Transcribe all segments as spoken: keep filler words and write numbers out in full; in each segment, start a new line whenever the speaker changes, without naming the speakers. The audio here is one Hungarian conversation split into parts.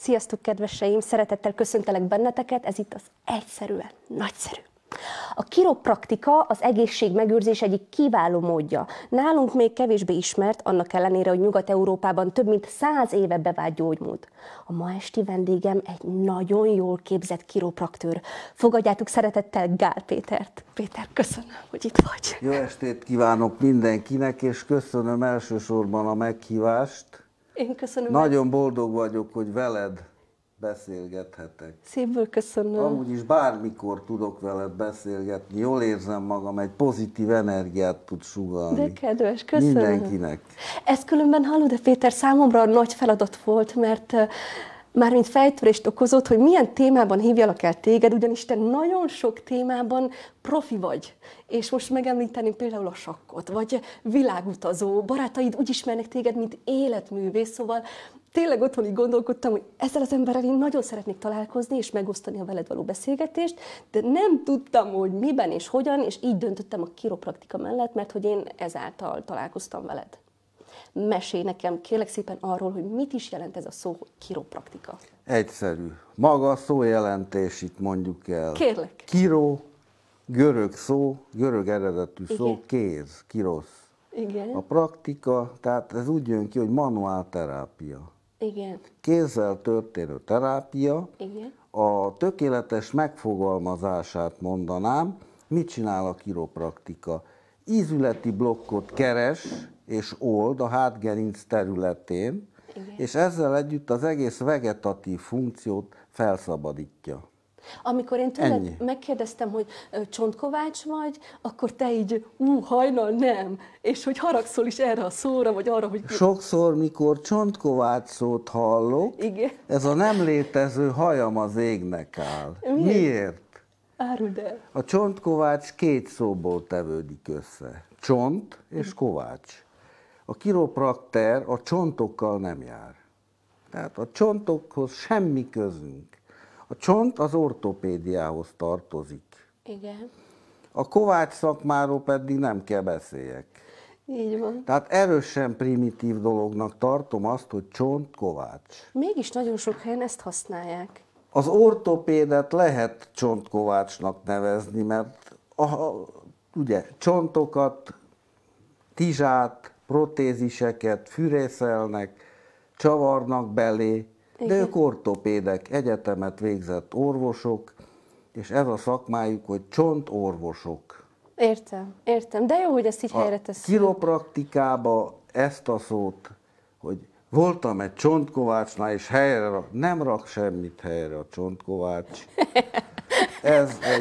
Sziasztok, kedveseim! Szeretettel köszöntelek benneteket, ez itt az Egyszerűen Nagyszerű. A kiropraktika az egészség megőrzés egyik kiváló módja. Nálunk még kevésbé ismert, annak ellenére, hogy Nyugat-Európában több mint száz éve bevált gyógymód. A ma esti vendégem egy nagyon jól képzett kiropraktőr. Fogadjátok szeretettel Gál Pétert. Péter, köszönöm, hogy itt vagy.
Jó estét kívánok mindenkinek, és köszönöm elsősorban a meghívást.
Én köszönöm.
Nagyon boldog vagyok, hogy veled beszélgethetek.
Szívből köszönöm.
Amúgy is bármikor tudok veled beszélgetni, jól érzem magam, egy pozitív energiát tud sugallni.
De kedves, köszönöm.
Mindenkinek.
Ez különben, hallod, de Péter, számomra nagy feladat volt, mert uh, mármint fejtörést okozott, hogy milyen témában hívjalak el téged, ugyanis te nagyon sok témában profi vagy. És most megemlíteném például a sakkot, vagy világutazó, barátaid úgy ismernek téged, mint életművész, szóval tényleg otthon így gondolkodtam, hogy ezzel az emberrel én nagyon szeretnék találkozni, és megosztani a veled való beszélgetést, de nem tudtam, hogy miben és hogyan, és így döntöttem a kiropraktika mellett, mert hogy én ezáltal találkoztam veled. Mesélj nekem, kérlek szépen arról, hogy mit is jelent ez a szó, hogy kiropraktika.
Egyszerű. Maga a szójelentés, itt mondjuk el.
Kérlek.
Kiro, görög szó, görög eredetű szó,
Igen.
kéz, kirosz.
Igen.
A praktika, tehát ez úgy jön ki, hogy manuálterápia.
Igen.
Kézzel történő terápia.
Igen.
A tökéletes megfogalmazását mondanám, mit csinál a kiropraktika? Ízületi blokkot keres és old a hátgerinc területén,
Igen.
és ezzel együtt az egész vegetatív funkciót felszabadítja.
Amikor én tőled
Ennyi.
megkérdeztem, hogy ö, csontkovács vagy, akkor te így, ú, hajnal nem, és hogy haragszol is erre a szóra, vagy arra, hogy...
Sokszor, mikor csontkovács szót hallok,
Igen.
ez a nem létező hajam az égnek áll.
Miért?
Miért?
Áruld el.
A csontkovács két szóból tevődik össze. Csont és kovács. A kiroprakter a csontokkal nem jár. Tehát a csontokhoz semmi közünk. A csont az ortopédiához tartozik.
Igen.
A kovács szakmáról pedig nem kell beszéljek.
Így van.
Tehát erősen primitív dolognak tartom azt, hogy csont, kovács.
Mégis nagyon sok helyen ezt használják.
Az ortopédet lehet csontkovácsnak nevezni, mert a, a, ugye csontokat, tizsát, protéziseket fűrészelnek, csavarnak belé, de
Igen.
ők ortopédek, egyetemet végzett orvosok, és ez a szakmájuk, hogy csontorvosok.
Értem, értem. De jó, hogy ezt így helyre
A
teszed.
kiropraktikába ezt a szót, hogy voltam egy csontkovácsnál, és helyre nem rak semmit helyre a csontkovács. Ez egy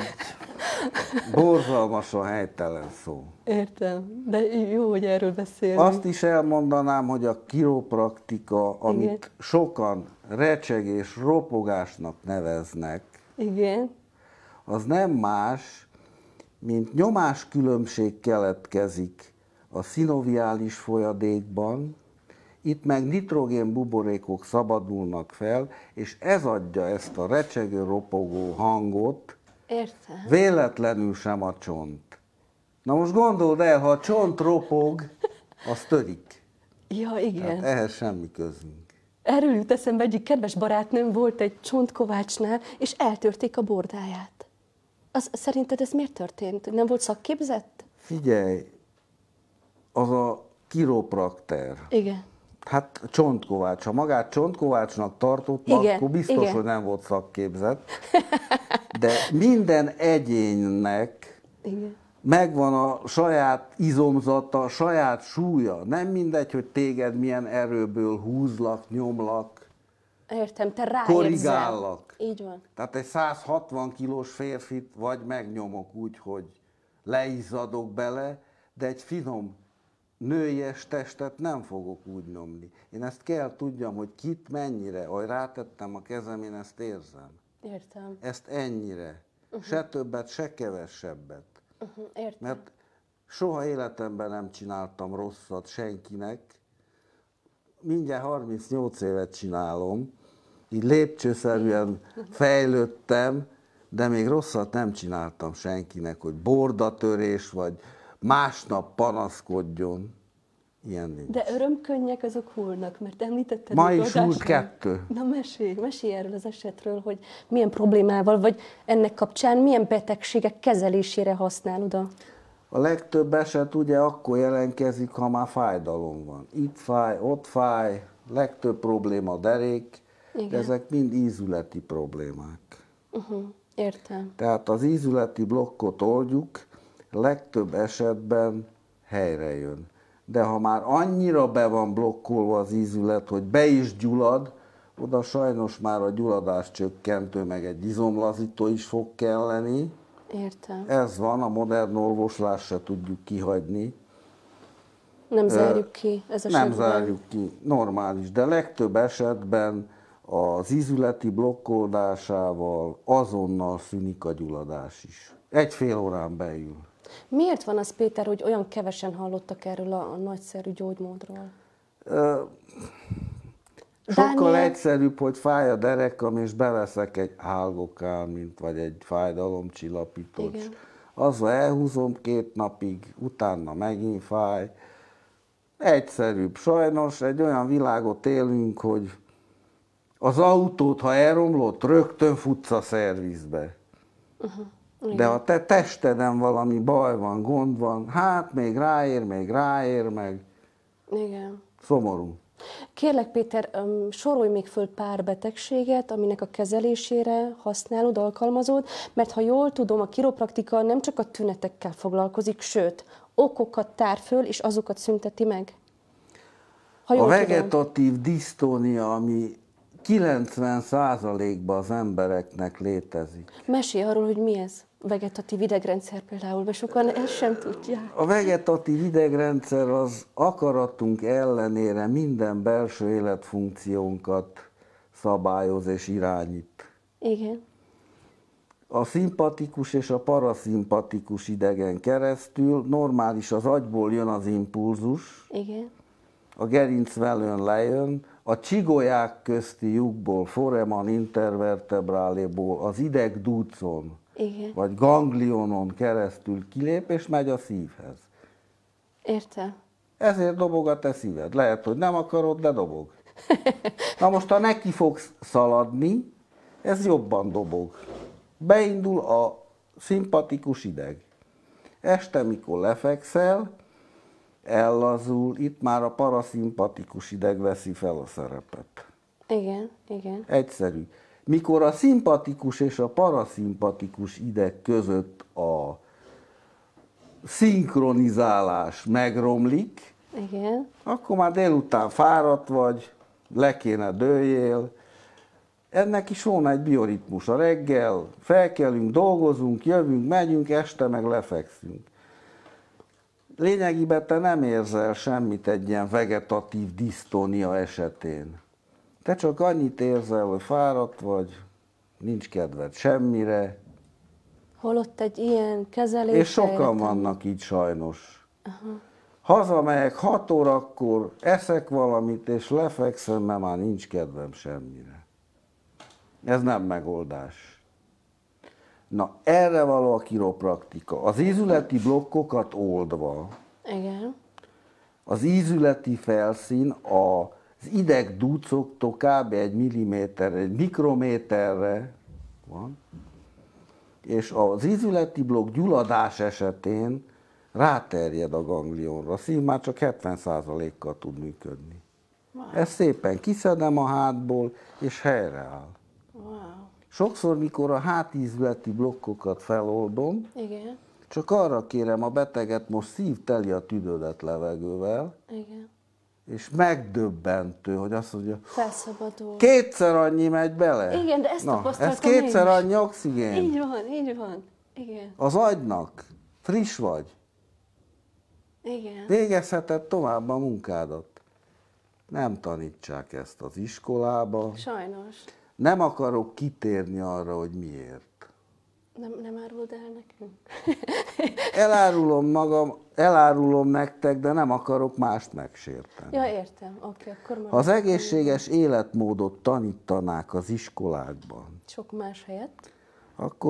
borzalmasan helytelen szó.
Értem, de jó, hogy erről beszélünk.
Azt is elmondanám, hogy a kiropraktika, amit
Igen.
sokan recseg és ropogásnak neveznek,
Igen.
az nem más, mint nyomáskülönbség keletkezik a szinoviális folyadékban, itt meg nitrogén buborékok szabadulnak fel, és ez adja ezt a recsegő, ropogó hangot,
Értem.
véletlenül sem a csont. Na most gondold el, ha a csont ropog, az törik.
Ja, igen.
Tehát ehhez semmi közünk.
Erről jut eszembe, egyik kedves barátnőm volt egy csontkovácsnál, és eltörték a bordáját. Az, szerinted ez miért történt? Nem volt szakképzett?
Figyelj, az a kiroprakter.
Igen.
Hát csontkovács. Ha magát csontkovácsnak tartott,
Igen,
akkor biztos,
igen.
hogy nem volt szakképzett. De minden egyénnek
Igen.
megvan a saját izomzata, a saját súlya. Nem mindegy, hogy téged milyen erőből húzlak, nyomlak,
Értem, te ráérzel.
korrigállak.
Így van.
Tehát egy száz hatvan kilós férfit vagy megnyomok úgy, hogy leizzadok bele, de egy finom nőies testet nem fogok úgy nyomni. Én ezt kell tudjam, hogy kit mennyire, ahogy rátettem a kezem, én ezt érzem.
Értem.
Ezt ennyire. Uh-huh. Se többet, se kevesebbet.
Uh-huh. Értem.
Mert soha életemben nem csináltam rosszat senkinek. Mindjárt harmincnyolc évet csinálom. Így lépcsőszerűen fejlődtem, de még rosszat nem csináltam senkinek, hogy bordatörés, vagy másnap panaszkodjon. ilyen nincs.
De örömkönnyek azok hullnak, mert említetted...
Ma is hult kettő.
Na mesélj, mesélj erről az esetről, hogy milyen problémával, vagy ennek kapcsán milyen betegségek kezelésére használod a...
A legtöbb eset ugye akkor jelentkezik, ha már fájdalom van. Itt fáj, ott fáj, legtöbb probléma a derék, de ezek mind ízületi problémák.
Uh-huh, értem.
Tehát az ízületi blokkot oldjuk, legtöbb esetben helyre jön. De ha már annyira be van blokkolva az ízület, hogy be is gyullad, oda sajnos már a gyulladás csökkentő, meg egy izomlazító is fog kelleni.
Értem.
Ez van, a modern orvoslást se tudjuk kihagyni.
Nem zárjuk ki ez
Nem
esetben.
zárjuk ki, normális, de legtöbb esetben az ízületi blokkoldásával azonnal szűnik a gyulladás is. Egy fél órán belül.
Miért van az, Péter, hogy olyan kevesen hallottak erről a, a nagyszerű gyógymódról?
Ö, sokkal
Dániel...
egyszerűbb, hogy fáj a derekam, és beveszek egy álgokálmint, vagy egy fájdalomcsillapítót. Azzal elhúzom két napig, utána megint fáj. Egyszerűbb. Sajnos egy olyan világot élünk, hogy az autót, ha elromlott, rögtön futsz a szervizbe. Uh-huh. De ha te testeden valami baj van, gond van, hát még ráér, még ráér, meg
Igen.
Szomorú.
Kérlek, Péter, sorolj még föl pár betegséget, aminek a kezelésére használod, alkalmazod, mert ha jól tudom, a kiropraktika nem csak a tünetekkel foglalkozik, sőt, okokat tár föl, és azokat szünteti meg. Ha
a vegetatív tudom. disztónia, ami kilencven százalékban az embereknek létezik.
Mesélj arról, hogy mi ez? Vegetatív idegrendszer például, mert sokan ezt sem tudják.
A vegetatív idegrendszer az akaratunk ellenére minden belső életfunkciónkat szabályoz és irányít.
Igen.
A szimpatikus és a paraszimpatikus idegen keresztül normális az agyból jön az impulzus.
Igen.
A gerincvelőn lejön, a csigolyák közti lyukból, foramen intervertebráléból, az idegdúcon,
Igen.
vagy ganglionon keresztül kilép, és megy a szívhez.
Értem.
Ezért dobog a te szíved. Lehet, hogy nem akarod, de dobog. Na most, ha neki fogsz szaladni, ez jobban dobog. Beindul a szimpatikus ideg. Este, mikor lefekszel, ellazul, itt már a paraszimpatikus ideg veszi fel a szerepet.
Igen, igen.
Egyszerű. Mikor a szimpatikus és a paraszimpatikus ideg között a szinkronizálás megromlik,
igen.
akkor már délután fáradt vagy, le kéne dőljél. Ennek is volna egy bioritmus. A reggel felkelünk, dolgozunk, jövünk, megyünk, este meg lefekszünk. Lényegében te nem érzel semmit egy ilyen vegetatív disztónia esetén. Te csak annyit érzel, hogy fáradt vagy, nincs kedved semmire.
Holott egy ilyen kezelés.
És sokan vannak így sajnos. Aha. Hazamegyek hat órakor, eszek valamit, és lefekszem, mert már nincs kedvem semmire. Ez nem megoldás. Na, erre való a kiropraktika. Az ízületi blokkokat oldva,
igen.
az ízületi felszín az idegdúcoktól kb. Egy milliméter, egy mikrométerre van, és az ízületi blokk gyulladás esetén ráterjed a ganglionra. A szív már csak hetven százalékkal tud működni. Wow. Ezt szépen kiszedem a hátból, és helyreáll.
Wow.
Sokszor, mikor a hátízületi blokkokat feloldom,
igen.
csak arra kérem a beteget, most szív teli a tüdődet levegővel,
igen.
és megdöbbentő, hogy azt mondja,
felszabadul.
Kétszer annyi megy bele.
Igen, de ezt
Na,
tapasztaltam
ez kétszer
én is.
annyi oxigén.
Így van, így van. Igen.
Az agynak. Friss vagy.
Igen.
Végezheted tovább a munkádat. Nem tanítsák ezt az iskolába.
Sajnos.
Nem akarok kitérni arra, hogy miért.
Nem, nem árulod el nekünk?
Elárulom magam, elárulom nektek, de nem akarok mást megsérteni.
Ja, értem. Oké, akkor már...
Ha az egészséges életmódot tanítanák az iskolákban,
sok más helyett,
akkor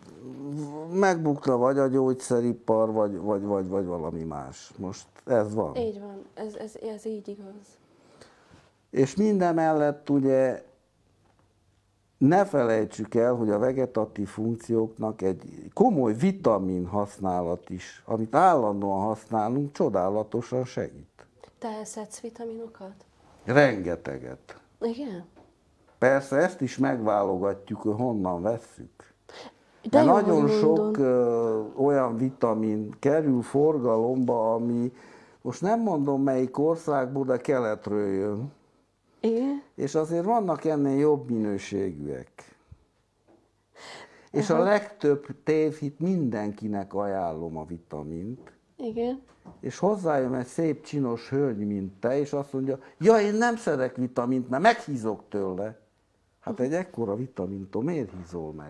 megbukna vagy a gyógyszeripar, vagy, vagy, vagy, vagy valami más. Most ez van.
Így van, ez, ez, ez így igaz.
És minden mellett ugye ne felejtsük el, hogy a vegetatív funkcióknak egy komoly vitamin használat is, amit állandóan használunk, csodálatosan segít.
Te eszedsz vitaminokat?
Rengeteget.
Igen?
Persze ezt is megválogatjuk, hogy honnan vesszük.
De
Mert
jó,
nagyon
hogy
sok
mondod.
ö, olyan vitamin kerül forgalomba, ami most nem mondom melyik országból, de keletről jön.
Igen?
És azért vannak ennél jobb minőségűek. És a legtöbb tévhit mindenkinek ajánlom a vitamint,
Igen?
és hozzájön egy szép csinos hölgy, mint te, és azt mondja, ja, én nem szedek vitamint, mert meghízok tőle. Hát egy ekkora vitamintól miért hízol meg?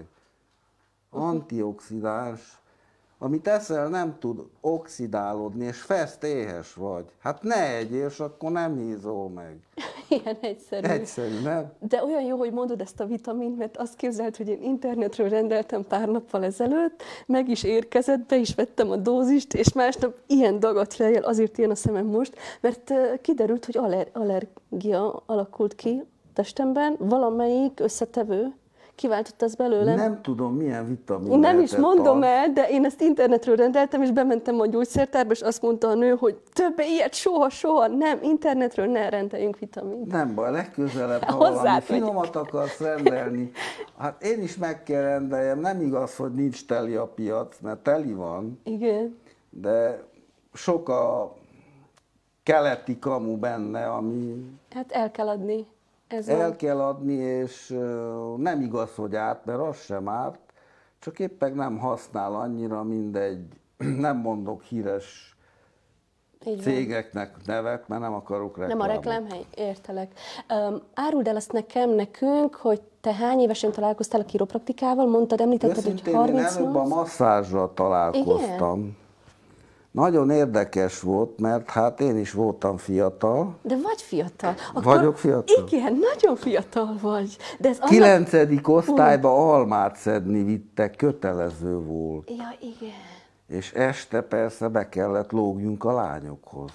Antioxidáns, amit eszel nem tud oxidálódni, és fest éhes vagy. Hát ne egyél, és akkor nem hízol meg.
Ilyen egyszerű.
Egyszerű, nem?
De olyan jó, hogy mondod ezt a vitamint, mert azt képzeld, hogy én internetről rendeltem pár nappal ezelőtt, meg is érkezett, be is vettem a dózist, és másnap ilyen dagat fejjel, azért ilyen a szemem most, mert uh, kiderült, hogy aller- allergia alakult ki testemben, valamelyik összetevő kiváltott ezt belőlem.
Nem tudom, milyen vitamin
Én nem is
lehetett
mondom
az.
el, de én ezt internetről rendeltem, és bementem a gyógyszertárba, és azt mondta a nő, hogy többé ilyet soha, soha nem, internetről ne rendeljünk vitamint.
Nem baj, legközelebb, ha
Hozzád
valami
megyek.
finomat akarsz rendelni, hát én is meg kell rendeljem, nem igaz, hogy nincs teli a piac, mert teli van,
Igen.
de sok a keleti kamu benne, ami
Hát el kell adni. Ez van.
el kell adni, és ö, nem igaz, hogy árt, mert az sem árt, csak éppen nem használ annyira, mint egy, nem mondok híres
Így van.
cégeknek nevet, mert nem akarok
Nem
reklámot.
a reklámhely, értelek. Um, áruld el azt nekem, nekünk, hogy te hány évesen találkoztál a kiropraktikával? Mondtad, említetted, hogy
Őszintén én
harmincnyolc?
előbb a masszázsra találkoztam. Igen? Nagyon érdekes volt, mert hát én is voltam fiatal.
De vagy fiatal.
Vagyok fiatal?
Igen, nagyon fiatal vagy. De ez annak...
Kilencedik osztályba almát szedni vittek, kötelező volt.
Ja, igen.
És este persze be kellett lógjunk a lányokhoz.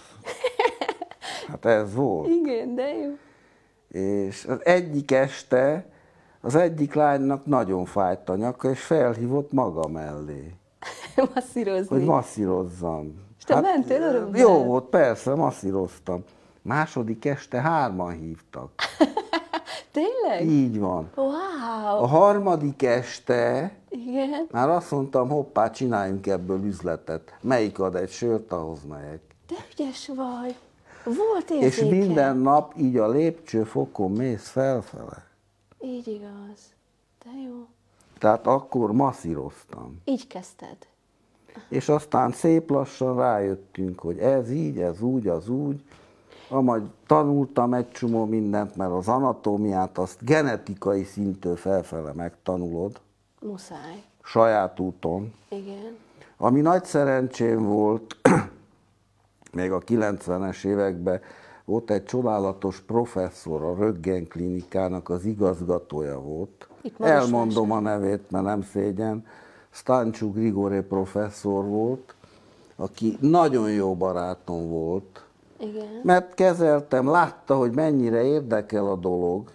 Hát ez volt.
Igen, de jó.
És az egyik este az egyik lánynak nagyon fájt a nyaka, és felhívott maga mellé,
Masszírozni.
hogy masszírozzam.
És te mentél örömmel?
Jó volt, persze, masszíroztam. Második este hárman hívtak.
Tényleg?
Így van.
Wow.
A harmadik este
Igen.
már azt mondtam, hoppá, csináljunk ebből üzletet. Melyik ad egy sört, ahhoz megyek.
De ügyes vagy. Volt érzéke.
És minden nap így a lépcsőfokon mész felfele.
Így igaz. De jó.
Tehát akkor masszíroztam.
Így kezdted.
És aztán szép lassan rájöttünk, hogy ez így, ez úgy, az úgy. Majd tanultam egy csomó mindent, mert az anatómiát azt genetikai szintől felfele megtanulod,
Muszáj.
saját úton.
Igen.
Ami nagy szerencsém volt, még a kilencvenes években volt egy csodálatos professzor, a Röntgen klinikának az igazgatója volt.
Itt Marosvásárhelyen.
Elmondom a nevét, mert nem szégyen. Stancsú Grigore professzor volt, aki nagyon jó barátom volt,
Igen.
mert kezeltem, látta, hogy mennyire érdekel a dolog,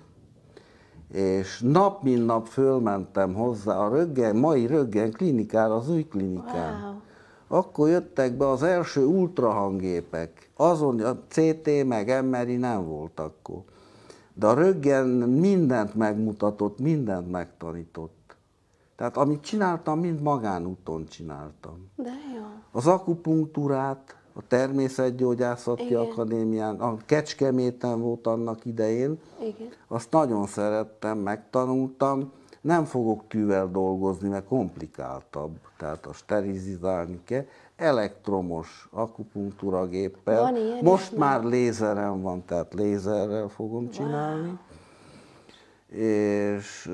és nap mint nap fölmentem hozzá a Röntgen, mai Röntgen klinikára, az új klinikán.
Wow.
Akkor jöttek be az első ultrahangépek, azon a cé té meg em er i nem volt akkor. De a Röntgen mindent megmutatott, mindent megtanított. Tehát amit csináltam, mind magánúton csináltam.
De jó.
Az akupunktúrát a Természetgyógyászati
Igen.
Akadémián, a Kecskeméten volt annak idején,
Igen.
azt nagyon szerettem, megtanultam. Nem fogok tűvel dolgozni, mert komplikáltabb, tehát a sterilizálni kell. Elektromos akupunktúra géppel.
Van ilyen
Most
is,
már lézeren van, tehát lézerrel fogom csinálni. És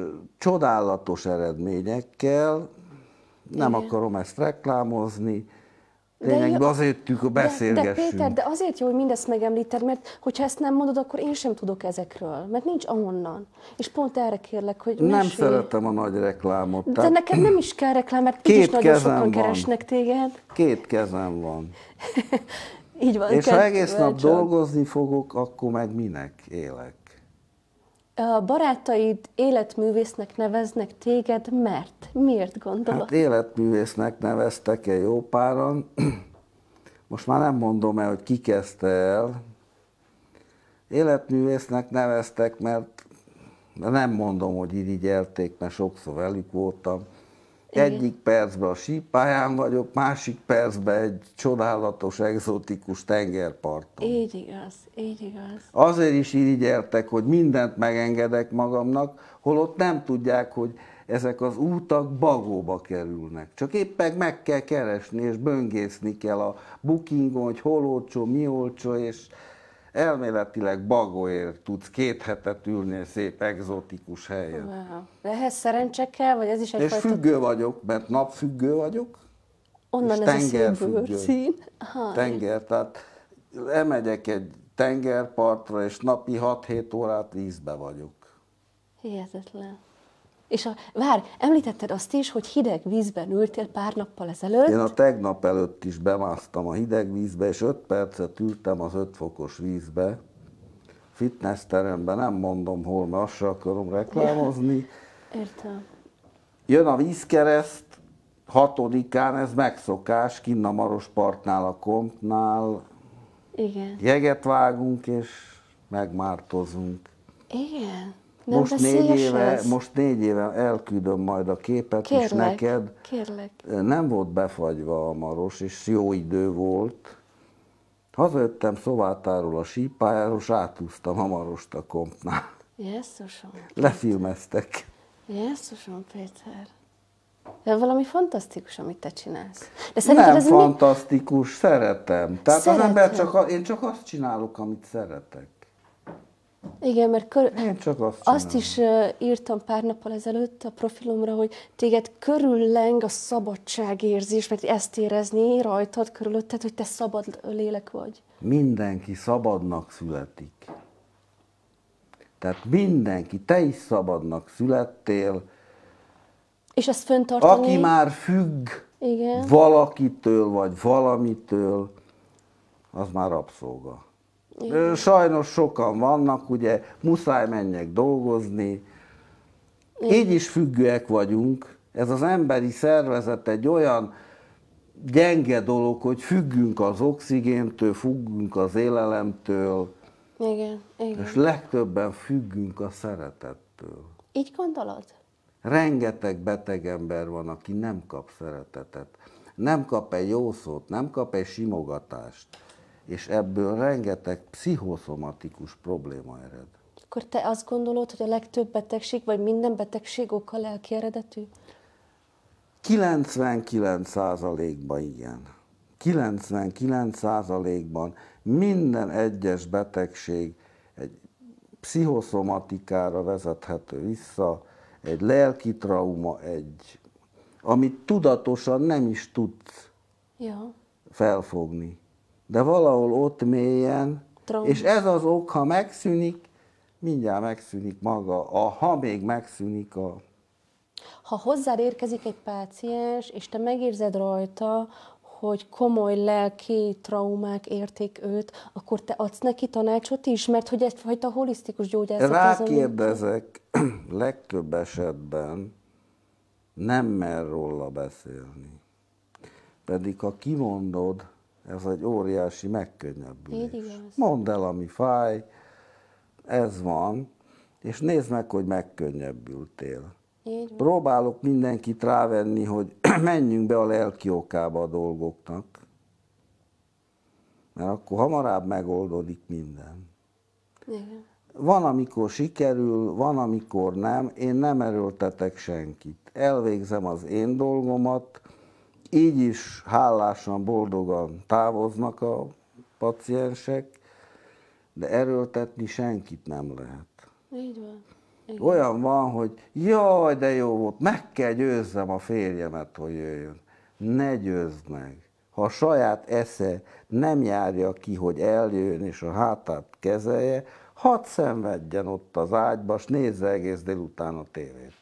csodálatos eredményekkel, nem
Igen.
akarom ezt reklámozni, Lényegben azért tűk a
de,
beszélgessünk.
de Péter, de azért jó, hogy mindezt megemlíted, mert hogyha ezt nem mondod, akkor én sem tudok ezekről, mert nincs ahonnan. És pont erre kérlek, hogy
Nem
mesélj.
szeretem a nagy reklámot.
De
tehát
neked nem is kell reklám, mert
két
így is nagyon
kezem
sokan
van.
keresnek téged.
Két kezem van.
Így van.
És ha egész nap
csak.
dolgozni fogok, akkor meg minek élek?
A barátaid életművésznek neveznek téged, mert? Miért gondolod?
Hát életművésznek neveztek-e jó páran. Most már nem mondom el, hogy ki kezdte el. Életművésznek neveztek, mert nem mondom, hogy irigyelték, mert sokszor velük voltam.
Igen.
Egyik percben a sípályán vagyok, másik percben egy csodálatos, egzotikus tengerparton.
Így igaz, így igaz.
Azért is irigyeltek, hogy mindent megengedek magamnak, holott nem tudják, hogy ezek az útak bagóba kerülnek. Csak éppen meg kell keresni, és böngészni kell a bookingon, hogy hol olcsó, mi olcsó, és elméletileg bagóért tudsz két hetet ülni egy szép, egzotikus helyen.
Wow. De ehhez szerencse kell, vagy ez is
És
egyfajta...
függő vagyok, mert napfüggő vagyok,
Onnan
és
ez a szép
tengerfüggő.
bőrszín. Aha,
Tenger, tehát elmegyek egy tengerpartra, és napi hat-hét órát vízbe vagyok.
hihetetlen. És a, várj, említetted azt is, hogy hideg vízben ültél pár nappal ezelőtt.
Én a tegnap előtt is bemásztam a hideg vízbe, és öt percet ültem az öt fokos vízbe. Fitnessteremben, nem mondom hol, mert azt sem akarom reklámozni.
Értem.
Jön a vízkereszt, hatodikán, ez megszokás, kinn a Marospartnál, a Kompnál.
Igen.
Jeget vágunk, és megmártozunk.
Igen. Nem
Most négy, éve,
ez?
most négy éve elküldöm majd a képet
Kérlek,
is neked.
kérlek.
Nem volt befagyva a Maros, és jó idő volt. Hazajöttem Szovátáról a sípályáról, és átúztam a Marost a Kompnál.
Jesszusom.
Lefilmeztek.
Jesszusom, Péter. De valami fantasztikus, amit te csinálsz. De szerinted
Nem
ez
fantasztikus, mi? Szeretem. Tehát
Szeretem.
az ember csak, a, én csak azt csinálok, amit szeretek.
Igen, mert kör...
Én csak azt csinálom.
azt is uh, írtam pár nappal ezelőtt a profilomra, hogy téged körülleng a szabadságérzés, mert ezt érezni rajtad, körülötted, hogy te szabad lélek vagy.
Mindenki szabadnak születik. Tehát mindenki, te is szabadnak születtél. És
ezt fenntartani...
Aki már függ
Igen.
valakitől, vagy valamitől, az már rabszolga. Igen. Sajnos sokan vannak, ugye, muszáj menjek dolgozni. Igen. Így is függőek vagyunk. Ez az emberi szervezet egy olyan gyenge dolog, hogy függünk az oxigéntől, függünk az élelemtől,
Igen, igen.
és legtöbben függünk a szeretettől.
Így gondolod?
Rengeteg beteg ember van, aki nem kap szeretetet, nem kap egy jó szót, nem kap egy simogatást, és ebből rengeteg pszichoszomatikus probléma ered.
Akkor te azt gondolod, hogy a legtöbb betegség, vagy minden betegség oka lelki eredetű?
kilencvenkilenc százalékban igen. kilencvenkilenc százalékban minden egyes betegség egy pszichoszomatikára vezethető vissza, egy lelki trauma, egy, amit tudatosan nem is tudsz
ja.
felfogni. De valahol ott mélyen, trauma. És ez az ok, ha megszűnik, mindjárt megszűnik maga, a, ha még megszűnik a...
Ha hozzád érkezik egy páciens, és te megérzed rajta, hogy komoly lelki traumák érték őt, akkor te adsz neki tanácsot is? Mert hogy egyfajta holisztikus gyógyászat...
Rákérdezek, legtöbb esetben nem mer róla beszélni. Pedig ha kimondod, ez egy óriási megkönnyebbülés. Mondd el, ami fáj, ez van, és nézd meg, hogy megkönnyebbültél. Próbálok mindenkit rávenni, hogy menjünk be a lelki okába a dolgoknak, mert akkor hamarabb megoldódik minden.
Igen.
Van, amikor sikerül, van, amikor nem. Én nem erőltetek senkit. Elvégzem az én dolgomat, így is hálásan, boldogan távoznak a paciensek, de erőltetni senkit nem lehet.
Így van. Igen.
Olyan van, hogy jaj, de jó volt, meg kell győzzem a férjemet, hogy jöjjön. Ne győzd meg. ha a saját esze nem járja ki, hogy eljön és a hátát kezelje, hadd szenvedjen ott az ágyba, s nézze egész délután a tévét.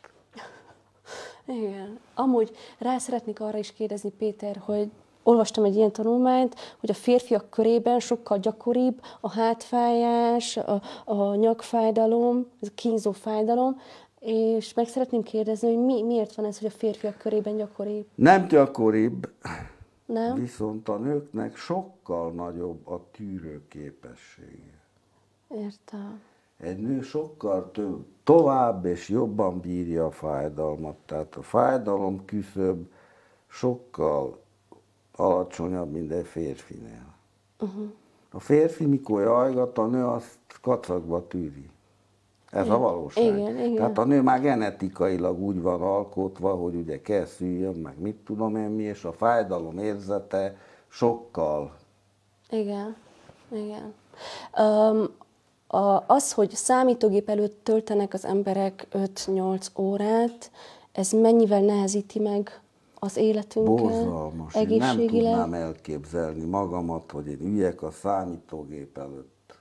Igen. Amúgy rá szeretnék arra is kérdezni, Péter, hogy olvastam egy ilyen tanulmányt, hogy a férfiak körében sokkal gyakoribb a hátfájás, a, a nyakfájdalom, ez a kínzó fájdalom, és meg szeretném kérdezni, hogy mi, miért van ez, hogy a férfiak körében gyakoribb?
Nem gyakoribb,
Nem?
viszont a nőknek sokkal nagyobb a tűrőképessége.
Értem.
Egy nő sokkal több, tovább és jobban bírja a fájdalmat, tehát a fájdalom küszöb sokkal alacsonyabb, mint egy férfinél. Uh-huh. A férfi, mikor jajgat, a nő azt kacagba tűri. Ez igen. A valóság.
Igen, igen.
Tehát a nő már genetikailag úgy van alkotva, hogy ugye kell szüljön, meg mit tudom én mi, és a fájdalom érzete sokkal.
Igen, igen. Um, a, az, hogy számítógép előtt töltenek az emberek öt-nyolc órát, ez mennyivel nehezíti meg az életünket?
Borzalmas. Én nem tudnám elképzelni magamat, hogy én üljek a számítógép előtt.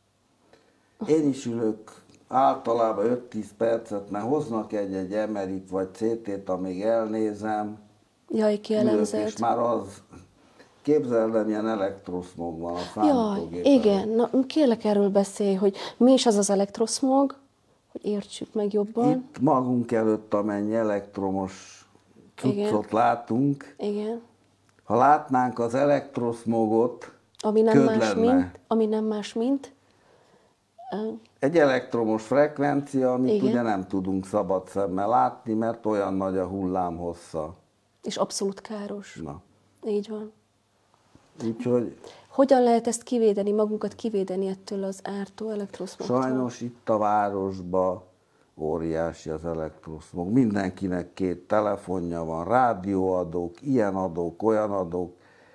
Én is ülök általában öt-tíz percet, mert hoznak egy-egy em er i-t vagy cé té-t, amíg elnézem.
Jaj, kielemzett.
És már az, képzeld el, milyen elektroszmog van a számítógép.
Jaj, igen. Na, kérlek erről beszélj, hogy mi is az az elektroszmog, hogy értsük meg jobban.
Itt magunk előtt amennyi elektromos cuccot látunk.
Igen.
Ha látnánk az elektroszmogot,
ami nem
köd
más,
lenne.
mint, ami nem más, mint
egy elektromos frekvencia, amit
igen.
ugye nem tudunk szabad szemmel látni, mert olyan nagy a hullámhossza.
És abszolút káros.
Na.
Így van.
Úgyhogy...
Hogyan lehet ezt kivédeni, magunkat kivédeni ettől az ártó elektroszmogtól?
Sajnos itt a városban óriási az elektroszmog. Mindenkinek két telefonja van, rádióadók, ilyen adók, olyan adók.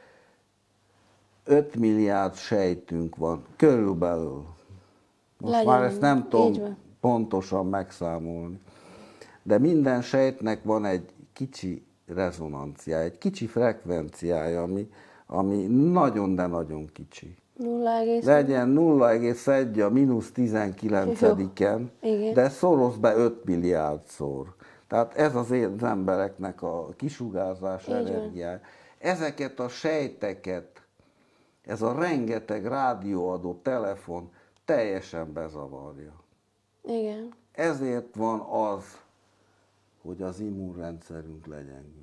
öt milliárd sejtünk van, körülbelül. Most Legyen, már ezt nem tudom pontosan megszámolni. De minden sejtnek van egy kicsi rezonanciája, egy kicsi frekvenciája, ami, ami nagyon, de nagyon kicsi.
nulla egész
Legyen nulla egész egy a mínusz tizenkilencediken, de szoroz be öt milliárdszor. Tehát ez az embereknek a kisugárzás energiája. Ezeket a sejteket, ez a rengeteg rádióadó telefon teljesen bezavarja.
Igen.
Ezért van az, hogy az immunrendszerünk legyengül.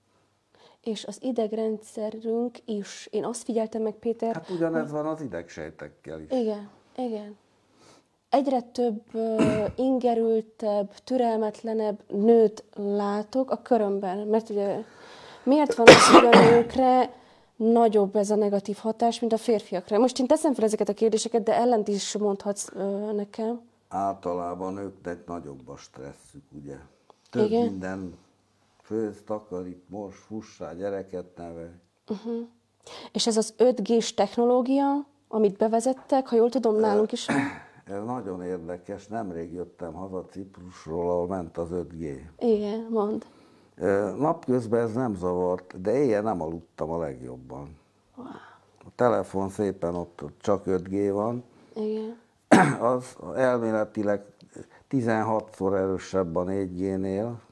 És az idegrendszerünk is. Én azt figyeltem meg, Péter...
Hát ugyanez van az idegsejtekkel is.
Igen, igen. Egyre több uh, ingerültebb, türelmetlenebb nőt látok a körömben. Mert ugye miért van az, hogy a nőkre nagyobb ez a negatív hatás, mint a férfiakra? Most én teszem fel ezeket a kérdéseket, de ellent is mondhatsz uh, nekem.
Általában nőknek nagyobb a stresszük, ugye? Több igen? Minden főz, takarít, mos, fussá, gyereket nevel.
Uh-huh. És ez az öt gés technológia, amit bevezettek, ha jól tudom, nálunk is...
Ez nagyon érdekes, nemrég jöttem haza Ciprusról, ahol ment az öt gé.
Igen, mondd.
Napközben ez nem zavart, de éjjel nem aludtam a legjobban. Wow. A telefon szépen ott, ott csak öt gé van.
Igen.
Az elméletileg tizenhatszor erősebb a négy génél.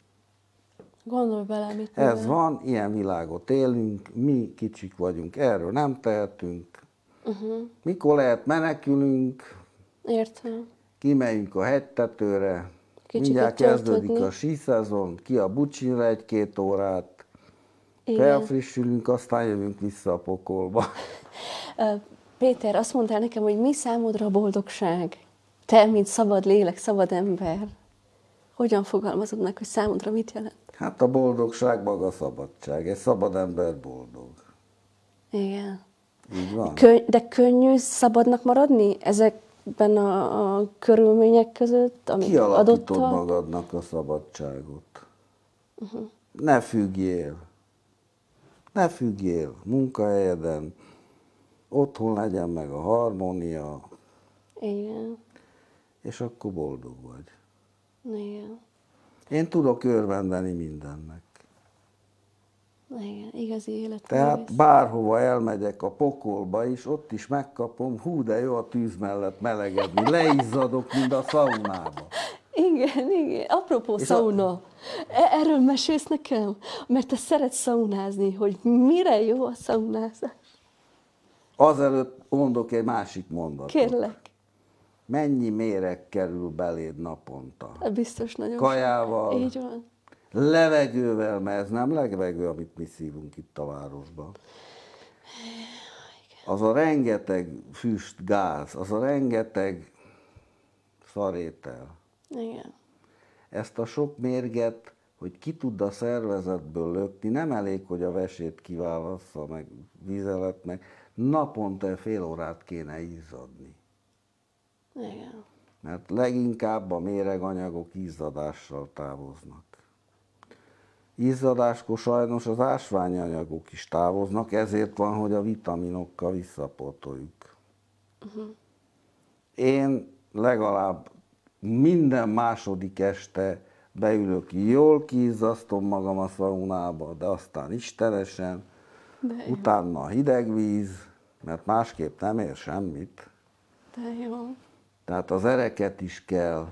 Gondolj bele, mit
Ez
művel.
van, ilyen világot élünk, mi kicsik vagyunk, erről nem tehetünk. Uh-huh. Mikor lehet menekülünk,
értem.
Kimegyünk a hegytetőre,
Kicsit
mindjárt kezdődik a síszezon, ki a Bucsinra egy-két órát, igen. Felfrissülünk, aztán jövünk vissza a pokolba.
Péter, azt mondtál nekem, hogy mi számodra a boldogság? Te, mint szabad lélek, szabad ember. Hogyan fogalmazod meg, hogy számodra mit jelent?
Hát a boldogság maga a szabadság. Egy szabad ember boldog.
Igen.
Így van.
Kö- de könnyű szabadnak maradni ezekben a, a körülmények között, amik
kialakítod
adottak?
magadnak a szabadságot. Uh-huh. Ne függjél. Ne függjél munkahelyeden. Otthon legyen meg a harmónia.
Igen.
És akkor boldog vagy.
Igen.
Én tudok örvendeni mindennek.
Igen, igazi életművész.
Tehát bárhova elmegyek a pokolba is, ott is megkapom, hú, de jó a tűz mellett melegedni, leizzadok, mint a szaunába.
Igen, igen. Apropó
És
szauna. A... Erről mesélsz nekem? Mert te szeretsz szaunázni, hogy mire jó a szaunázás?
Azelőtt mondok egy másik mondatot.
Kérlek.
Mennyi méreg kerül beléd naponta?
Biztos nagyon
Kajával,
sok. Így van.
levegővel, mert ez nem levegő, amit mi szívunk itt a városban. Az a rengeteg füst, gáz, az a rengeteg szarétel.
Igen.
Ezt a sok mérget, hogy ki tud a szervezetből lökni, nem elég, hogy a vesét kiválassza, meg vizelet, meg naponta fél órát kéne izzadni.
Igen.
Mert leginkább a méreganyagok izzadással távoznak. Izzadáskor sajnos az ásványi anyagok is távoznak, ezért van, hogy a vitaminokkal visszapótoljuk. Uh-huh. Én legalább minden második este beülök, jól kiizzasztom magam a szaunába, de aztán istenesen, de utána hideg víz, mert másképp nem ér semmit.
De jó.
Tehát az ereket is kell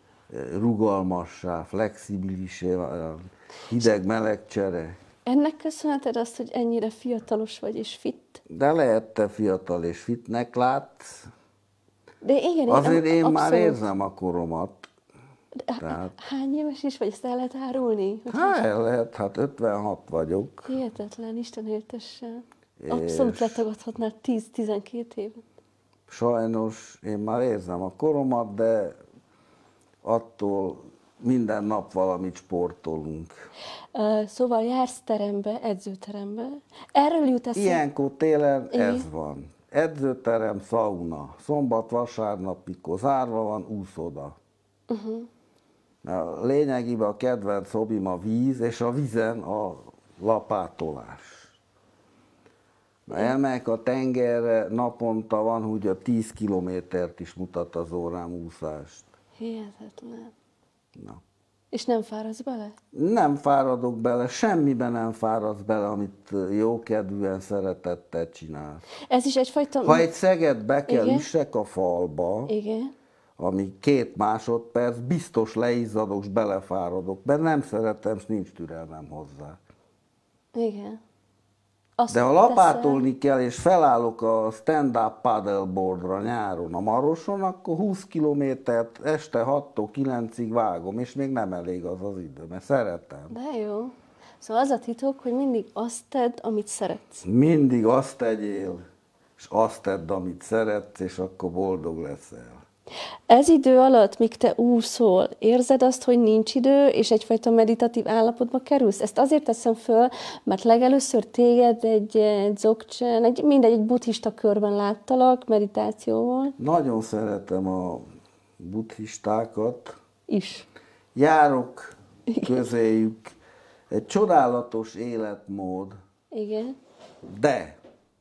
rugalmassá, flexibilisé, hideg-meleg csere.
Ennek köszönheted azt, hogy ennyire fiatalos vagy és fit?
De lehet te fiatal és fitnek látsz.
De igen,
azért én
abszolút.
már érzem a koromat.
De
Tehát...
Hány éves is vagy? Ezt el lehet árulni?
Hát el lehet, hát ötvenhat vagyok.
Hihetetlen, Isten éltesse. Abszolút és... letagadhatnál tíz-tizenkét évet.
Sajnos én már érzem a koromat, de attól minden nap valamit sportolunk.
Uh, szóval jársz terembe, edzőterembe. Erről jut eszembe.
Ilyenkor télen igen. Ez van. Edzőterem, szauna. Szombat, vasárnap, mikor zárva van, úszoda. Uh-huh. A lényegében a kedvenc hobbim a víz, és a vízen a lapátolás. Elmegyek a tengerre, naponta van, hogy a tíz kilométert is mutat az órám úszást.
Hihetetlen.
Na.
És nem fáradsz bele?
Nem fáradok bele, semmiben nem fáradsz bele, amit jókedvűen, szeretettel csinálsz.
Ez is egyfajta...
Ha egy szeget be kell
igen.
üssek a falba,
igen.
ami két másodperc, biztos leizzadok, és belefáradok, mert nem szeretem, és nincs türelmem hozzá.
Igen. Azt
de ha lapátolni kell, és felállok a stand-up paddleboardra nyáron a Maroson, akkor húsz kilométert este hattól kilencig vágom, és még nem elég az az idő, mert szeretem.
De jó. Szóval az a titok, hogy mindig azt tedd, amit szeretsz.
Mindig azt tegyél, és azt tedd, amit szeretsz, és akkor boldog leszel.
Ez idő alatt, míg te úszol, érzed azt, hogy nincs idő, és egyfajta meditatív állapotba kerülsz? Ezt azért teszem föl, mert legelőször téged egy, egy dzogchen, egy, mindegy, egy buddhista körben láttalak, meditációval.
Nagyon szeretem a buddhistákat.
Is.
Járok közéjük. Egy csodálatos életmód.
Igen.
De,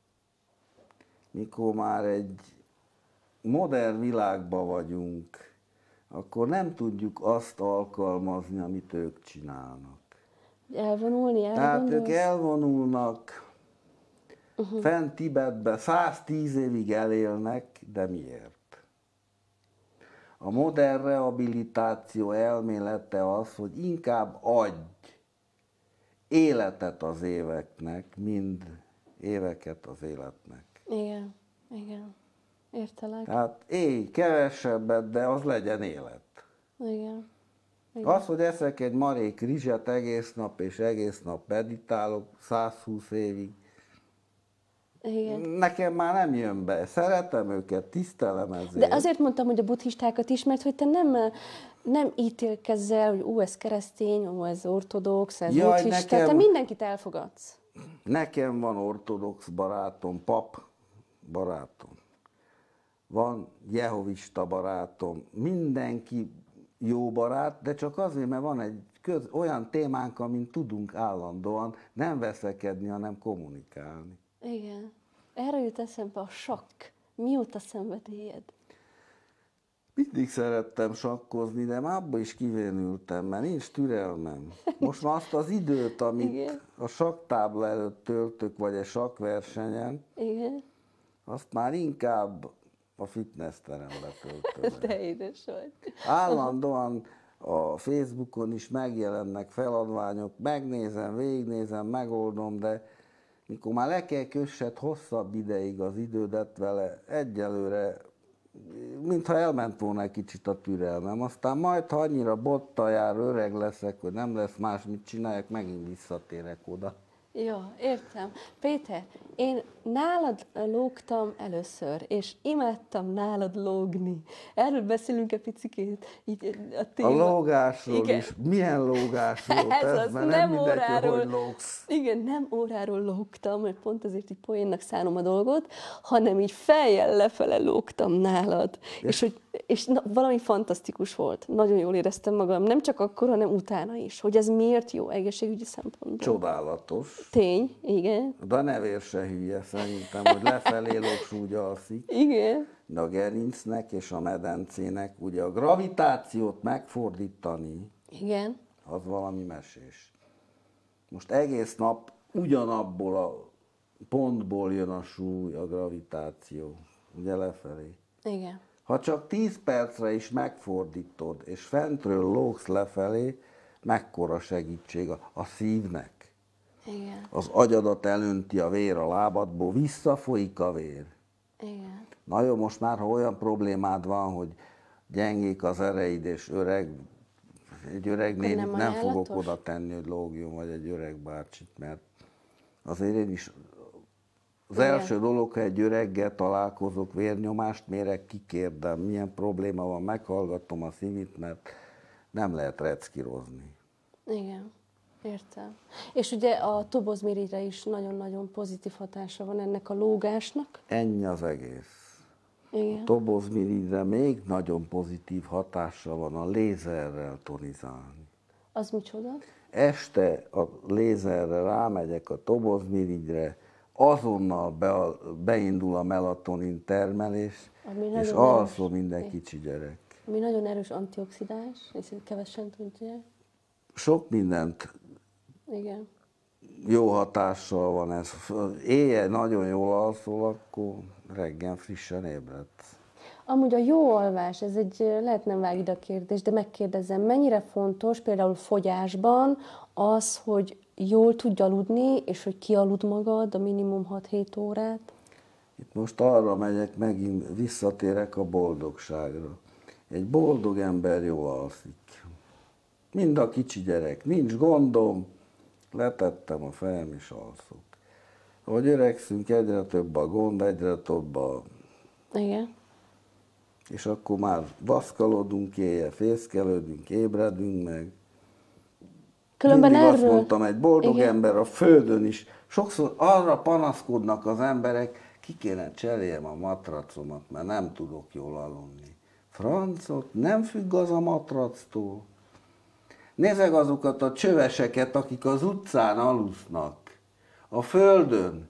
mikor már egy modern világban vagyunk, akkor nem tudjuk azt alkalmazni, amit ők csinálnak.
Elvonulni, elvonulni.
Tehát ők elvonulnak, uh-huh. fent Tibetben száztíz évig elélnek, de miért? A modern rehabilitáció elmélete az, hogy inkább adj életet az éveknek, mind éveket az életnek.
Igen, igen. Értelek.
Tehát élj kevesebbet, de az legyen élet.
Igen. Igen.
Az, hogy eszek egy marék rizset egész nap, és egész nap meditálok százhúsz évig,
igen.
Nekem már nem jön be. Szeretem őket, tisztelem ezért.
De azért mondtam, hogy a buddhistákat is, mert hogy te nem, nem ítélkezzel, hogy ú, ez keresztény, ú, ez ortodox, ez
Jaj,
buddhista.
nekem,
te mindenkit elfogadsz.
Nekem van ortodox barátom, pap barátom. Van jehovista barátom, mindenki jó barát, de csak azért, mert van egy köz, olyan témánk, amin tudunk állandóan nem veszekedni, hanem kommunikálni.
Igen. Erre jut eszembe a sakk. Mióta szenvedélyed?
Mindig szerettem sakkozni, de már abba is kivénültem, mert nincs türelmem. Most már azt az időt, amit
Igen.
a sakktábla előtt töltök, vagy egy sakkversenyen,
Igen.
azt már inkább a fitnessterembe töltöm.
Te édes vagy.
Állandóan a Facebookon is megjelennek feladványok, megnézem, végignézem, megoldom, de mikor már le kell kössed hosszabb ideig az idődet vele, egyelőre, mintha elment volna egy kicsit a türelmem. Aztán majd, ha annyira bottal jár, öreg leszek, hogy nem lesz más, mit csináljak, megint visszatérek oda.
Jó, értem. Péter, én nálad lógtam először, és imádtam nálad lógni. Erről beszélünk egy picikét, így a téma.
A lógásról
Igen.
is. Milyen lógásról?
Ez
Ez,
az,
mert
nem
nem mindegy,
óráról.
hogy lógsz.
Igen, nem óráról lógtam, mert pont azért így poénnak szánom a dolgot, hanem így fejjel lefele lógtam nálad. És, és, hogy, és na, valami fantasztikus volt. Nagyon jól éreztem magam, nem csak akkor, hanem utána is. Hogy ez miért jó egészségügyi szempontból.
Csodálatos.
Tény, igen.
De a nevér se hülye szerintem, hogy lefelé lógs, úgy alszik.
Igen.
De a gerincnek és a medencének ugye a gravitációt megfordítani,
Igen.
az valami mesés. Most egész nap ugyanabból a pontból jön a súly, a gravitáció, ugye lefelé.
Igen.
Ha csak tíz percre is megfordítod, és fentről lógsz lefelé, mekkora segítség a, a szívnek.
Igen.
Az agyadat elönti a vér a lábadból, visszafolyik a vér.
Igen.
Na jó, most már, ha olyan problémád van, hogy gyengék az ereid, és öreg, egy öreg
Akkor
nénit
nem
nem, nem fogok
ajánlatos?
oda tenni, hogy lógjon, vagy egy öreg bácsit, mert azért én is az
Igen.
első dolog, ha egy öreggel találkozok, vérnyomást mérek, kikérdem, milyen probléma van, meghallgatom a szívit, mert nem lehet reckírozni.
Igen. Értem. És ugye a tobozmirigyre is nagyon-nagyon pozitív hatása van ennek a lógásnak.
Ennyi az egész.
Igen.
Tobozmirigyre még nagyon pozitív hatása van a lézerrel tonizálni.
Az micsoda?
Este a lézerre rámegyek a tobozmirigyre, azonnal be, beindul a melatonin termelés,
Ami
és
nagyon
alszol
erős.
minden kicsi gyerek.
Ami nagyon erős antioxidáns, és kevesen tudják.
Sok mindent
Igen.
jó hatással van ez. Éjjel nagyon jól alszol, akkor reggel frissen ébredsz.
Amúgy a jó alvás, ez egy, lehet nem vág ide a kérdés, de megkérdezem, mennyire fontos például fogyásban az, hogy jól tudj aludni, és hogy kialud magad a minimum hat-hét órát?
Itt most arra megyek, megint visszatérek a boldogságra. Egy boldog ember jól alszik. Mind a kicsi gyerek, nincs gondom, letettem a fejem és alszok. Ahogy öregszünk, egyre több a gond, egyre több a...
Igen.
És akkor már baszkalodunk éjjel, fészkelődünk, ébredünk meg.
Különben
Mindig
erről...
azt mondtam, egy boldog
Igen.
ember a földön is. Sokszor arra panaszkodnak az emberek, ki kéne cseréljem a matracomat, mert nem tudok jól aludni. Francot, nem függ az a matractól. Nézzek azokat a csöveseket, akik az utcán alusznak, a földön.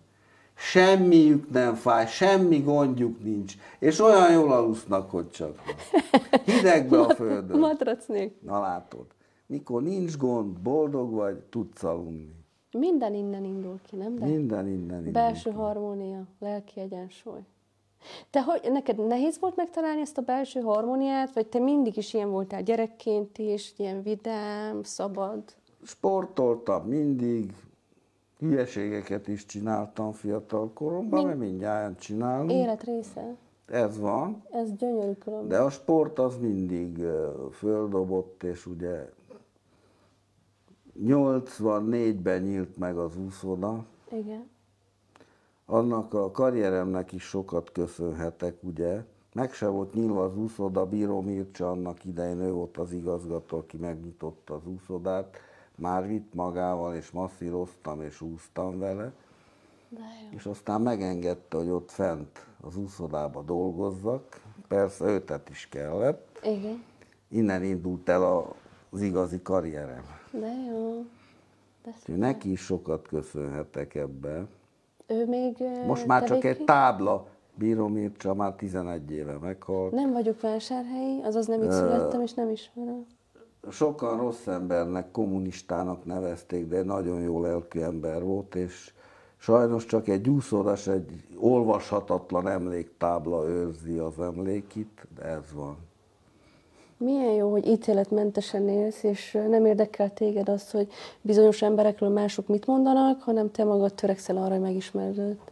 Semmiük nem fáj, semmi gondjuk nincs, és olyan jól alusznak, hogy csak hidegbe a földön.
Matrac nélkül.
Na látod, mikor nincs gond, boldog vagy, tudsz aludni.
Minden innen indul ki, nem? De
Minden innen indul.
belső harmónia, lelki egyensúly. Te hogy, neked nehéz volt megtalálni ezt a belső harmóniát, vagy te mindig is ilyen voltál gyerekként is, ilyen vidám, szabad?
Sportoltam mindig, hülyeségeket is csináltam fiatal koromban,
Mi-
mert mindjárt csinálunk.
Élet része.
Ez van.
Ez gyönyörű különben.
De a sport az mindig ö, földobott, és ugye nyolcvannégyben nyílt meg az úszoda.
Igen.
Annak a karrieremnek is sokat köszönhetek, ugye. Meg se volt nyílva az úszoda, Bíró Mircea annak idején, ő volt az igazgató, aki megnyitotta az úszodát. Már vitt magával, és masszíroztam, és úsztam vele.
De jó.
És aztán megengedte, hogy ott fent az úszodába dolgozzak. Persze ötet is kellett.
Igen.
Innen indult el az igazi karrierem.
De jó. De
Úgyhogy neki is sokat köszönhetek ebben.
ő még ö,
Most már csak egy
tevékeny?
tábla, Bíró Mircsa már tizenegy éve meghalt.
Nem vagyok vásárhelyi, azaz nem itt születtem, és nem ismerem.
Sokan rossz embernek, kommunistának nevezték, de nagyon jó lelkű ember volt, és sajnos csak egy úszodas, egy olvashatatlan emléktábla őrzi az emlékit, de ez van.
Milyen jó, hogy ítéletmentesen élsz, és nem érdekel téged az, hogy bizonyos emberekről mások mit mondanak, hanem te magad törekszel arra, hogy megismerd őt.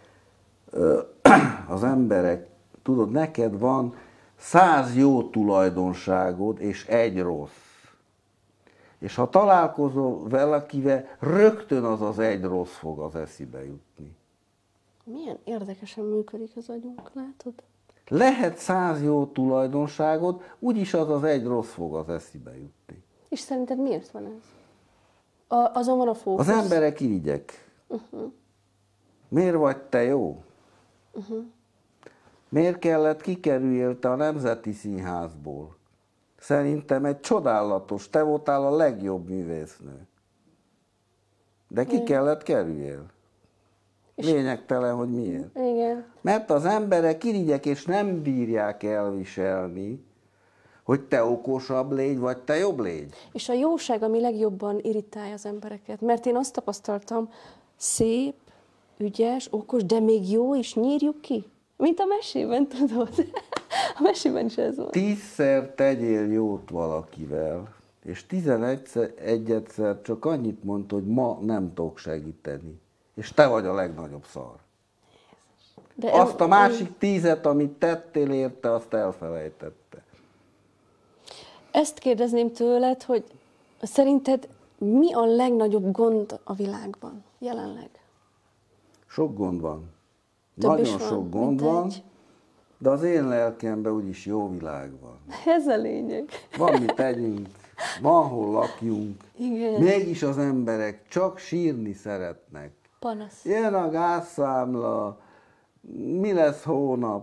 Az emberek, tudod, neked van száz jó tulajdonságod, és egy rossz. És ha találkozol valakivel, rögtön az az egy rossz fog az eszébe jutni.
Milyen érdekesen működik az agyunk, látod?
Lehet száz jó tulajdonságod, úgyis az az egy rossz fog az eszébe jutni.
És szerinted miért van ez? A, azon van a fókusz.
Az emberek irigyek. Uh-huh. Miért vagy te jó? Uh-huh. Miért kellett kikerüljél te a Nemzeti Színházból? Szerintem egy csodálatos, te voltál a legjobb művésznő. De ki kellett kerüljél? Lényegtelen, hogy miért.
Igen.
Mert az emberek irigyek, és nem bírják elviselni, hogy te okosabb légy, vagy te jobb légy.
És a jóság, ami legjobban irritálja az embereket. Mert én azt tapasztaltam, szép, ügyes, okos, de még jó is, nyírjuk ki. Mint a mesében, tudod? A mesében is ez van.
Tízszer tegyél jót valakivel, és tizenegyszer csak annyit mondta, hogy ma nem tudok segíteni. És te vagy a legnagyobb szar. De azt a másik tízet, amit tettél érte, azt elfelejtette.
Ezt kérdezném tőled, hogy szerinted mi a legnagyobb gond a világban jelenleg?
Sok gond van.
Több
Nagyon
van,
sok gond van, egy. De az én lelkemben úgyis jó világ van.
Ez a lényeg.
Van mit tegyünk, van hol lakjunk.
Igen.
Mégis az emberek csak sírni szeretnek.
Panasz.
Jön a gázszámla, mi lesz hónap?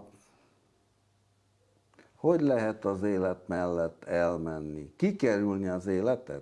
Hogy lehet az élet mellett elmenni? Kikerülni az életet?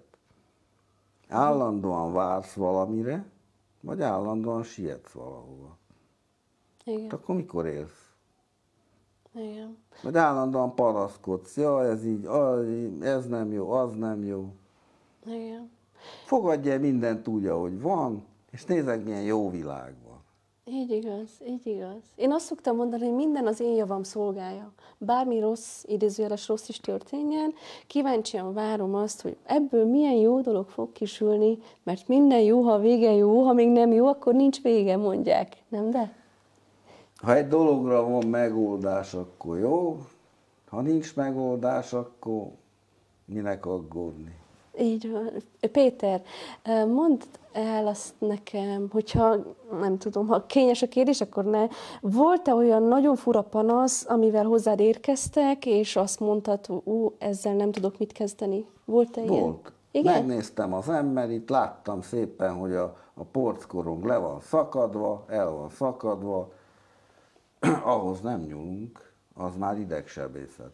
Állandóan vársz valamire, vagy állandóan sietsz valahova?
Igen.
Akkor mikor élsz?
Igen.
Vagy állandóan panaszkodsz, ja, ez így, ez nem jó, az nem jó.
Igen.
Fogadj el mindent úgy, ahogy van, és nézd, milyen jó világ van.
Így igaz, így igaz. Én azt szoktam mondani, hogy minden az én javam szolgálja. Bármi rossz, idézőjeles rossz is történjen, kíváncsian várom azt, hogy ebből milyen jó dolog fog kisülni, mert minden jó, ha a vége jó, ha még nem jó, akkor nincs vége, mondják. Nem de?
Ha egy dologra van megoldás, akkor jó, ha nincs megoldás, akkor minek aggódni.
Így van. Péter, mondd el azt nekem, hogyha, nem tudom, ha kényes a kérdés, akkor ne. Volt-e olyan nagyon fura panasz, amivel hozzád érkeztek, és azt mondtad, hogy ú, ezzel nem tudok mit kezdeni? Volt-e ilyen?
Volt.
Igen?
Megnéztem az emberit, láttam szépen, hogy a, a porckorong le van szakadva, el van szakadva, ahhoz nem nyúlunk, az már idegsebészet.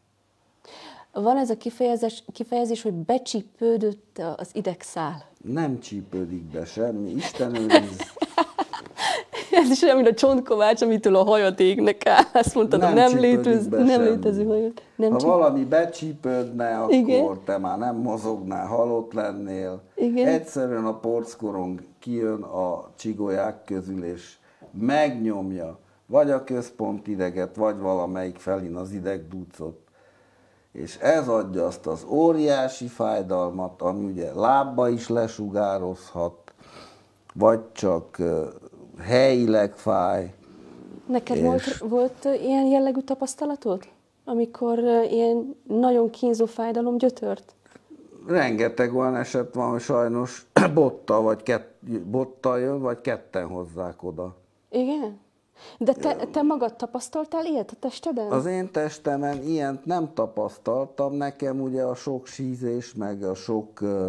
Van ez a kifejezés, kifejezés, hogy becsípődött az idegszál.
Nem csípődik be semmi, Isten őriz.
Ez is olyan, mint a csontkovács, amitől a hajat égnek áll. Azt mondtad, nem, nem, létez, nem létező hajat. Nem
ha
csíp...
valami becsípődne, akkor igen? Te már nem mozognál, halott lennél.
Igen?
Egyszerűen a porckorong kijön a csigolyák közül, és megnyomja vagy a központideget, vagy valamelyik felén az idegducot. És ez adja azt az óriási fájdalmat, ami ugye lábba is lesugározhat, vagy csak helyileg fáj.
Neked és... volt, volt ilyen jellegű tapasztalatod, amikor ilyen nagyon kínzó fájdalom gyötört?
Rengeteg olyan eset van, hogy sajnos bottal, vagy kett, bottal jön, vagy ketten hozzák oda.
Igen? De te, te magad tapasztaltál ilyet a testeden?
Az én testemen ilyent nem tapasztaltam. Nekem ugye a sok sízés, meg a sok uh,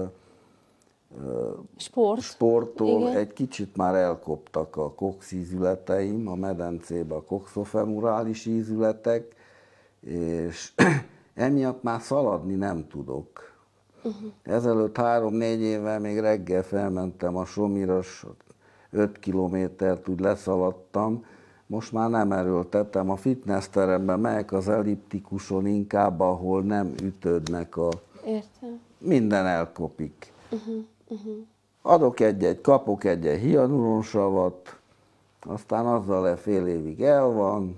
Sport.
sporttól
Igen.
egy kicsit már elkoptak a coxízületeim, a medencébe a coxofemorális ízületek, és emiatt már szaladni nem tudok. Uh-huh. Ezelőtt három-négy évvel még reggel felmentem a Somira, öt kilométert úgy leszaladtam, most már nem erőltetem, a fitness teremben megyek az elliptikuson inkább, ahol nem ütődnek a...
Értem.
Minden elkopik.
Uh-huh, uh-huh.
Adok egy-egy, kapok egy-egy hialuronsavat, aztán azzal le fél évig el van.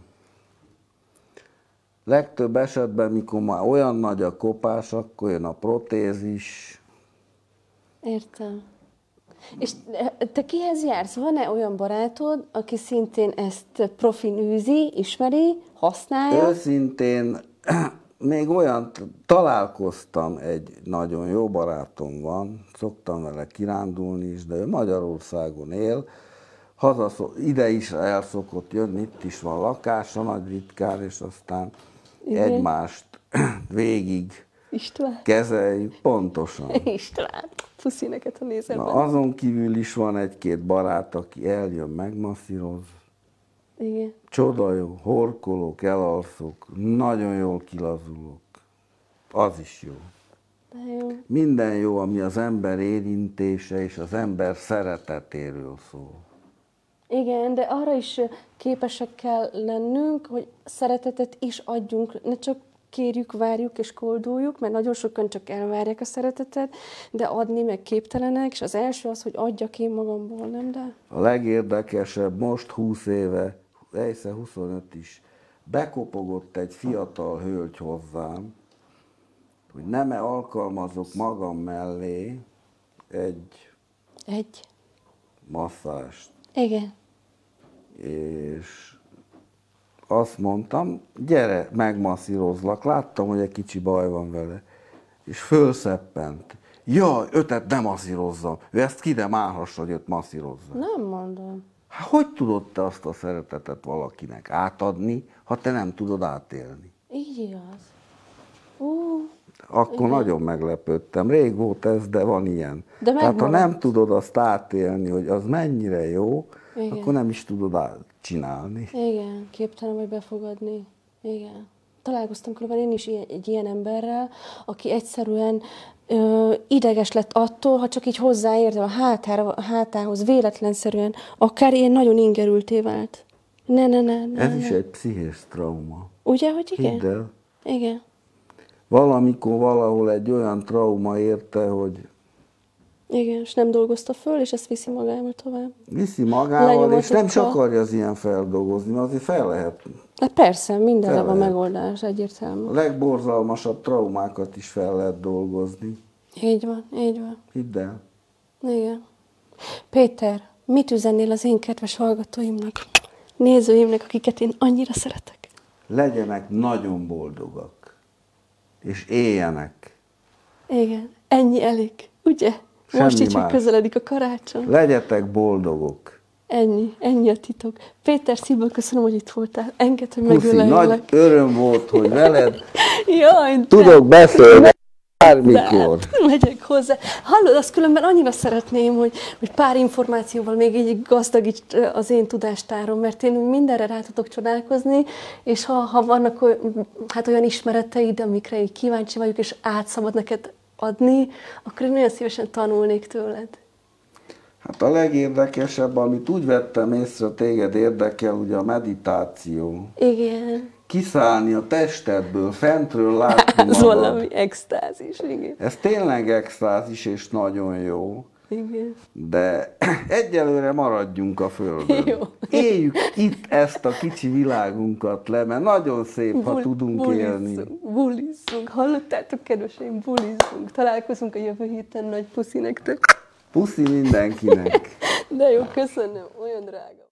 Legtöbb esetben, mikor már olyan nagy a kopás, akkor jön a protézis.
Értem. És te kihez jársz? Van-e olyan barátod, aki szintén ezt profin űzi, ismeri, használja?
Őszintén még olyan, találkoztam, egy nagyon jó barátom van, szoktam vele kirándulni is, de ő Magyarországon él, haza, ide is el szokott jönni, itt is van lakása Nagy-Ritkán, és aztán igen, egymást végig
István
kezeljük, pontosan.
István, puszi neked, ha nézem.
Na, azon kívül is van egy-két barát, aki eljön, megmasszíroz.
Igen.
Csoda jó, horkolok, elalszok, nagyon jól kilazulok. Az is jó.
De jó.
Minden jó, ami az ember érintése és az ember szeretetéről szól.
Igen, de arra is képesek kell lennünk, hogy szeretetet is adjunk, ne csak kérjük, várjuk és kolduljuk, mert nagyon sokan csak elvárják a szeretetet, de adni meg képtelenek, és az első az, hogy adjak én magamból, nem de?
A legérdekesebb, most húsz éve, egyszer huszonöt is, bekopogott egy fiatal hölgy hozzám, hogy nem-e alkalmazok magam mellé egy,
egy
masszást.
Igen.
És azt mondtam, gyere, megmasszírozlak. Láttam, hogy egy kicsi baj van vele. És fölszeppent. Jaj, ötet nem masszírozzam. Ő ezt ki nem állhassa, hogy őt masszírozza.
Nem mondom.
Hát, hogy tudod te azt a szeretetet valakinek átadni, ha te nem tudod átélni?
Így igaz. Uh,
Akkor igen, nagyon meglepődtem. Rég volt ez, de van ilyen.
De
Tehát ha nem tudod azt átélni, hogy az mennyire jó, igen, akkor nem is tudod csinálni.
Igen, képtelen vagy befogadni. Igen. Találkoztam körülbelül én is egy ilyen emberrel, aki egyszerűen ö, ideges lett attól, ha csak így hozzáértem a hátára, a hátához véletlenszerűen, akár ilyen nagyon ingerülté vált. Ne, ne, ne, ne.
Ez
ne.
is egy pszichés trauma.
Ugye, hogy igen?
Hidd el.
Igen.
Valamikor valahol egy olyan trauma érte, hogy...
Igen, és nem dolgozta föl, és ezt viszi magával tovább.
Viszi magával, és nem is akarja az ilyen feldolgozni, mert azért fel lehet.
De persze, mindenre van megoldás, egyértelmű.
A legborzalmasabb traumákat is fel lehet dolgozni.
Így van, így van.
Hidd el.
Igen. Péter, mit üzennél az én kedves hallgatóimnak, nézőimnek, akiket én annyira szeretek?
Legyenek nagyon boldogak, és éljenek.
Igen, ennyi elég, ugye?
Semmi
Most így,
más.
hogy közeledik a karácsony.
Legyetek boldogok.
Ennyi, ennyi a titok. Péter, szívből köszönöm, hogy itt voltál. Engedd, hogy
Puszi,
megöleljelek.
nagy öröm volt, hogy veled
Jaj, de...
tudok beszélni bármikor.
De, megyek hozzá. Hallod, azt különben annyira szeretném, hogy, hogy pár információval még így gazdagíts az én tudástárom, mert én mindenre rá tudok csodálkozni, és ha, ha vannak olyan, hát olyan ismereteid, amikre így kíváncsi vagyok, és át szabad neked adni, akkor én nagyon szívesen tanulnék tőled.
Hát a legérdekesebb, amit úgy vettem észre, téged érdekel, ugye a meditáció.
Igen.
Kiszállni a testedből, fentről látni
Ez
magad.
valami extázis, igen.
Ez tényleg extázis, és nagyon jó.
Igen.
De egyelőre maradjunk a Földön.
Jó.
Éljük itt ezt a kicsi világunkat le, mert nagyon szép, ha
Bul-
tudunk
bulizzunk,
élni.
Bulizzunk, hallottátok, kedveseim, bulizzunk. Találkozunk a jövő héten, nagy puszi nektek.
Puszi mindenkinek.
De jó, köszönöm, olyan drága.